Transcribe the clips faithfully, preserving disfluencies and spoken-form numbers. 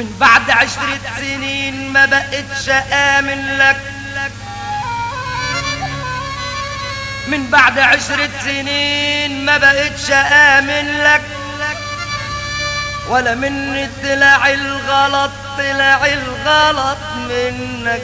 من بعد عشرة سنين ما بقتش آمن لك، من بعد عشرة سنين ما بقتش آمن لك، ولا مني طلع الغلط، طلع الغلط منك.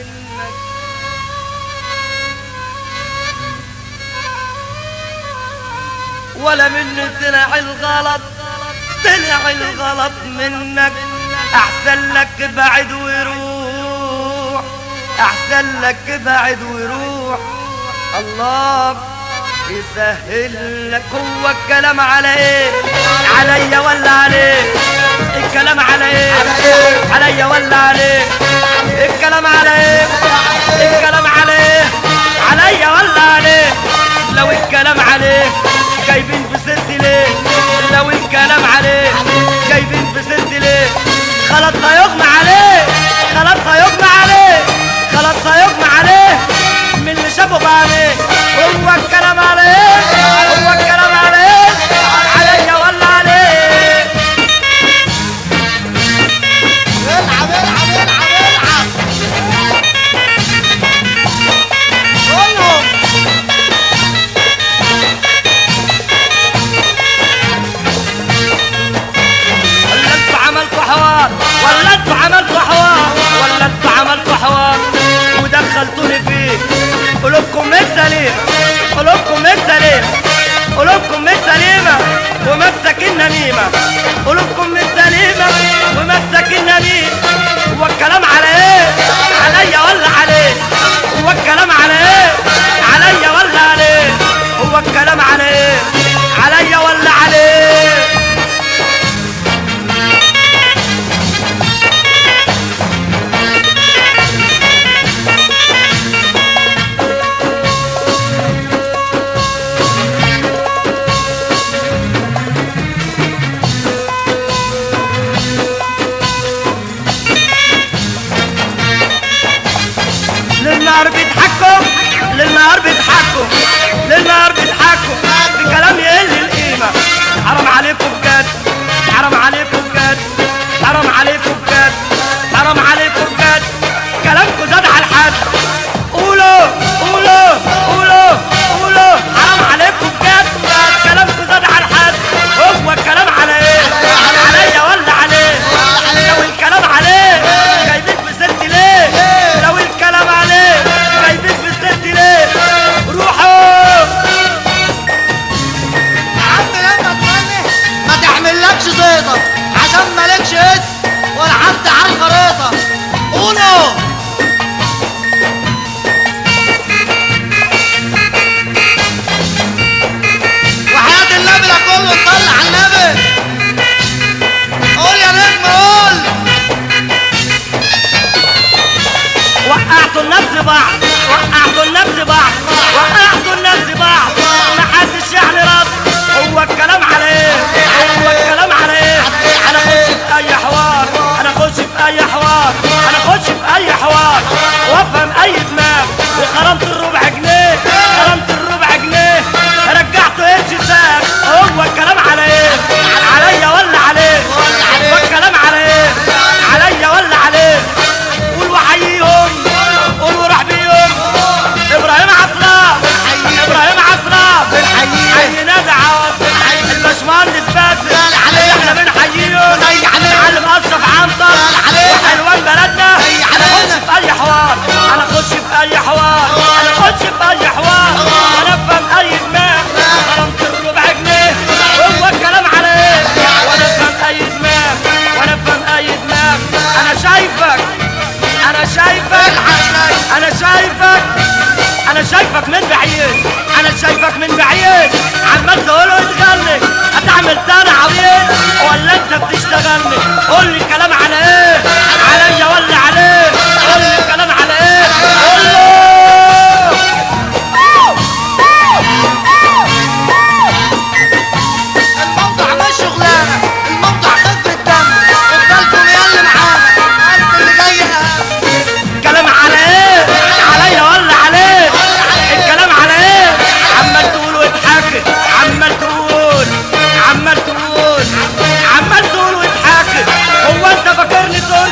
ولا مني طلع الغلط، طلع الغلط منك. احسن لك بعد وروح، احسن لك بعد وروح. الله يسهل لك. هو الكلام على ايه؟ عليا ولا عليك؟ الكلام على ايه؟ عليا ولا عليك؟ الكلام على ايه؟ الكلام على ايه؟ عليا ولا عليك؟ لو الكلام عليك جايبين بسيرتي ليه؟ لو الكلام عليك جايبين بسيرتي ليه؟ خلاص هيغمى عليه، خلاص هيغمى عليه، خلاص هيغمى عليه من اللي شافه بعينيه. هو الكلام عليه، هو الكلام عليه، عليا ولا عليه؟ العب العب العب العب قولهم. ولا انتوا عملتوا حوار، ولا انتوا عملتوا حوار، ولا انتوا عملتوا حوار ودخلتوني فيه. قلوبكم السليمة، قلوبكم السليمة، قلوبكم السليمة ومسك النميمة، قلوبكم السليمة ومسك النميمة. هو الكلام على ايه؟ عليا ولا عليه؟ هو الكلام على ايه؟ عليا ولا عليه؟ هو الكلام على ايه؟ عليا ولا عليه؟ للنهار بيضحكوا، للنهار بيضحكوا، للنهار بيضحكوا بكلام يقل القيمة. حرام عليكم بجد، حرام عليكم بجد، حرام عليكم بجد، حرام عليكم بجد. كلامكم زاد على الحد. قولوا قولوا قولوا قولوا حرام عليكم بجد، كلامكم زاد على الحد. هو الكلام على ايه؟ عليا ولا عليه؟ لو الكلام عليه جايبين بسيرتي ليه؟ لو الكلام عليه جايبين بسيرتي ليه؟ روحوا يا عم لما تغني ما تعملكش زيطة عشان مالكش اسم ولا حد على الخريطة. قولوا وحياة النبي ده كله صلي على النبي. قول يا نجم قول. وقعتوا النبض بعض، وقعتوا النبض بعض، وقعتوا النبض بعض، محدش يعني رد. هو الكلام على ايه؟ هو الكلام على ايه؟ انا اخش في اي حوار، انا اخش في اي حوار، انا اخش في اي حوار وافهم اي دماغ. وخرمت الربع جنيه، خرمت الربع جنيه، رجعته قرش ساق. هو الكلام على ايه؟ عليا ولا عليه؟ هو الكلام على ايه؟ عليا ولا عليه؟ قول وحييهم، قول وروح بيهم. ابراهيم عصران، ابراهيم عصران بنحييه. حيينا دعوات الباشمهندس باسل، عليه. احنا بنحييهم. زي عليه. معلم اشرف عنتر عليه. وحلوان بلدنا. زي انا علينا. اخش في اي حوار، انا اخش في اي حوار، انا اخش في اي حوار، انا افهم اي دماغ. خرمت الربع جنيه. هو الكلام على ايه؟ وانا افهم اي دماغ، وانا افهم اي دماغ. انا شايفك، انا شايفك، انا شايفك، انا شايفك من بعيد، انا شايفك من بعيد. عمال تقوله اتغني، هتعمل تاني عبيط ولا انت بتشتغلني؟ قول لي الكلام على ايه؟ عليا ولا عليه؟ قول لي الكلام على ايه؟ قول له. الموضوع مش شغلانة، الموضوع خفة دم. خد بالكم يا اللي معانا الأرض اللي جاية أهم. الكلام على ايه؟ عليا ولا عليه؟ الكلام على ايه؟ عمال تقول واضحك، عمال تقول، عمال تقول، عمال تقول واضحك. هو انت فاكرني تقول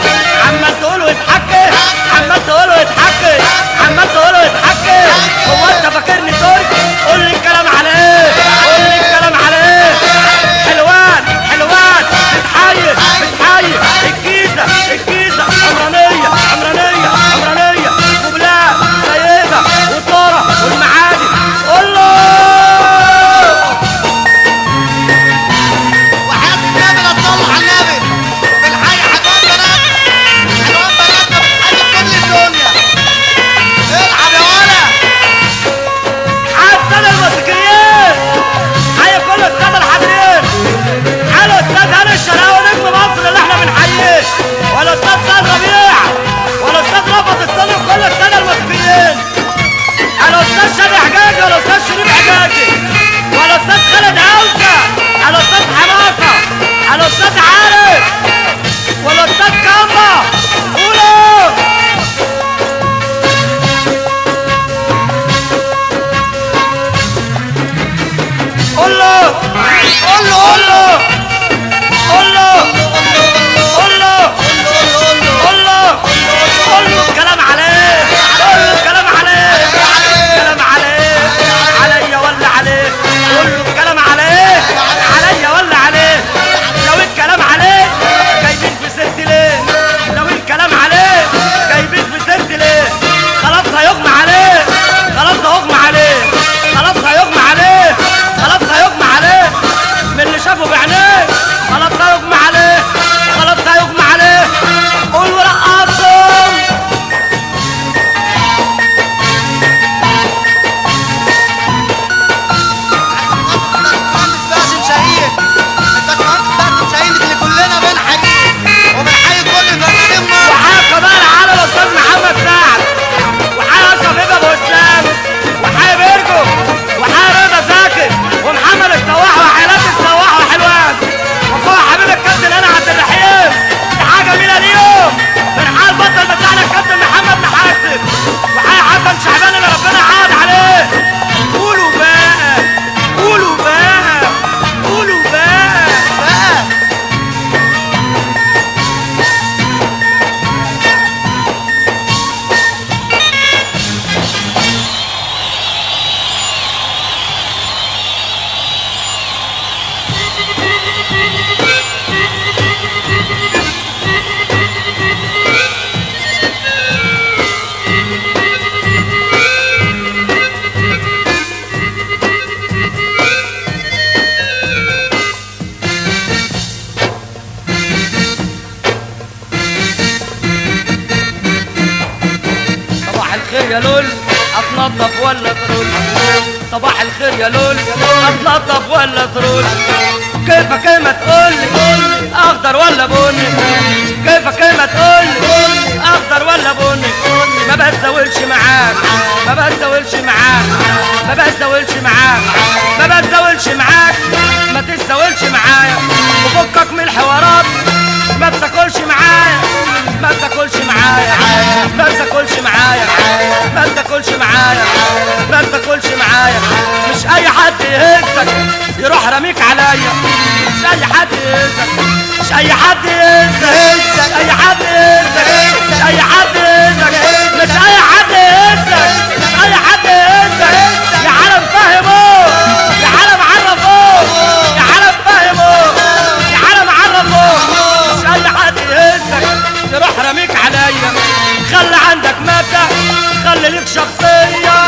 الخير يا لول اتنضف ولا ترول؟ صباح الخير يا لول اتنضف ولا ترول؟ كيفك ما تقولي اخضر ولا بني؟ كيفك ما تقولي اخضر ولا بني؟ ما بتزاولش معاك ما بتزاولش معاك ما بتزاولش معاك ما بتزاولش معاك ما تتزاولش معايا وفكك من الحوارات ما بتاكلش معايا ما بتاكلش معايا ما بتاكلش معايا ما بتاكلش معايا ما بتاكلش معايا مش اي حد يهزك يروح رميك عليا مش اي حد يهزك مش اي حد يهزك مش اي حد يهزك مش اي حد يهزك مش اي حد يهزك مش اي حد يهزك يا عالم فهموه يا عالم عرفوه يا عالم فهموه يا عالم عرفوه مش اي حد يهزك يروح رميك عليا خلي عندك مبدأ خلي ليك شخصية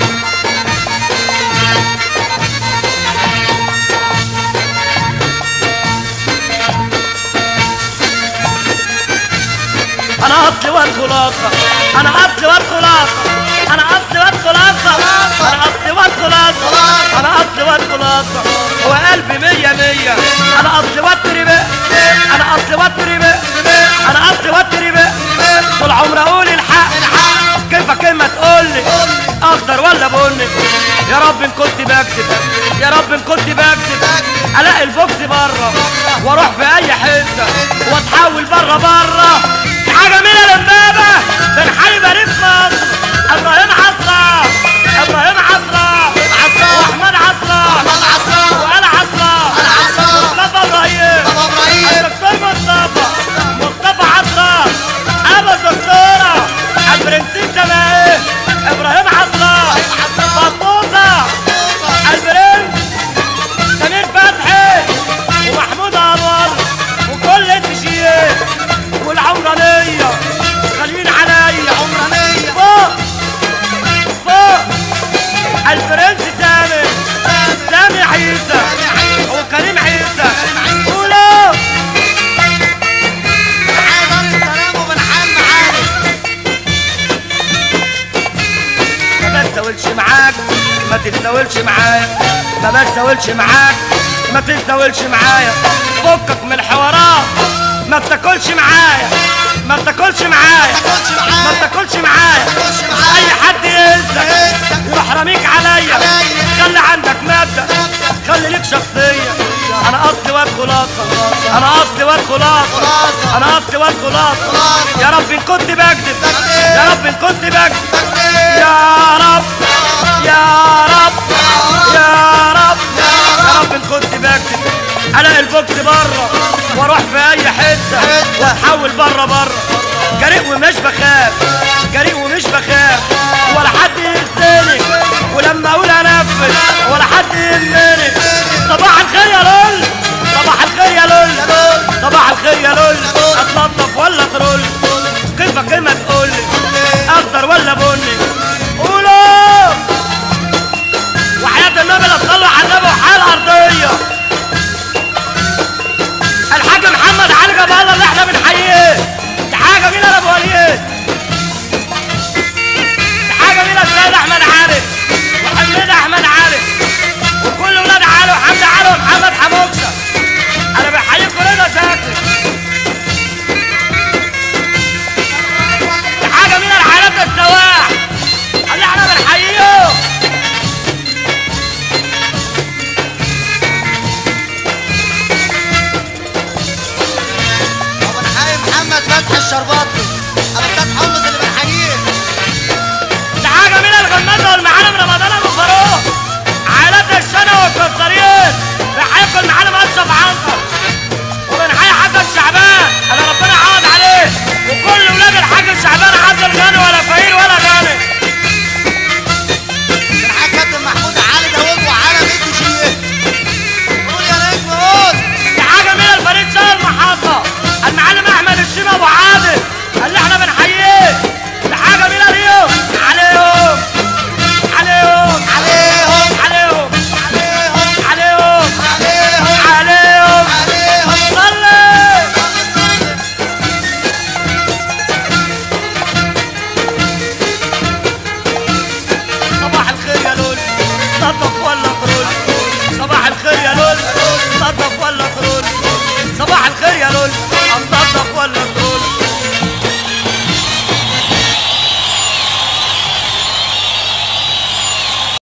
انا اصلي واد خلاصة انا اصلي واد خلاصة انا اصلي واد خلاصة انا اصلي واد خلاصة انا اصلي واد خلاصة وقلبي مية مية انا اصلي واد تريبق انا اصلي واد تريبق انا اصلي واد تريبق طول عمري اقول الحق كيفك ما تقولي اخضر ولا بني؟ يا رب ان كنت بكذب يا رب ان كنت بكذب الاقي البوكس بره واروح في اي حته واتحول بره بره حاجه من الامبابه من حي باريس مصر ابراهيم عصرة ابراهيم عصرة واحمد عصرة وآل عصرة مصطفى ابراهيم الدكتور مصطفى مصطفى عصرة ابو الدكتوره البرنسيس جماهير ابراهيم عصرة بطوطه البرنس سمير فتحي ومحمود انور وكل التشيير والعمرانيه غاليين عليا عمرانيه فوق فوق البرنس سامي سامي عيسى وكريم عيسى قولوا معايا دار السلام وبن عم علي ما بتزاولش معاك ما تتزاولش معايا ما بتزاولش معاك ما تتزاولش معايا فكك من الحوارات ما بتاكلش معايا ما بتاكلش معايا ما بتاكلش معايا مش اي حد يهزك يروح رميك عليا خلي عندك مبدأ خلي ليك شخصية انا اصلي واد خلاصة انا اصلي واد خلاصة انا اصلي واد خلاصة يا رب ان كنت بكذب يا رب ان كنت بكذب يا رب يا رب يا رب يا رب ان كنت بكذب الاقي البوكس بره واروح في اي حته واتحول بره بره جريء ومش بخاف جريء ومش بخاف ولا حد يهزني ولما اقول انفذ ولا حد يهمني صباح الخير يا لول صباح الخير يا لول صباح الخير يا لول اتنضف ولا ترول؟ كيفك ما تقولي اخضر ولا بني؟ قولوا وحياة النبي لا تصلوا على النبي وحياة الارضيه الحاج محمد علي جاب الله اللي احنا بنحييه دي حاجه جميله يا ابو وليد دي حاجه جميله السيد احمد علي وحميد احمد علي وكل ولاد علي وحمد علي ومحمد حموكسه انا بحييكم كلنا ساكت دي حاجه جميله العائلات السواح اللي احنا بنحييه محمد فتحي الشربات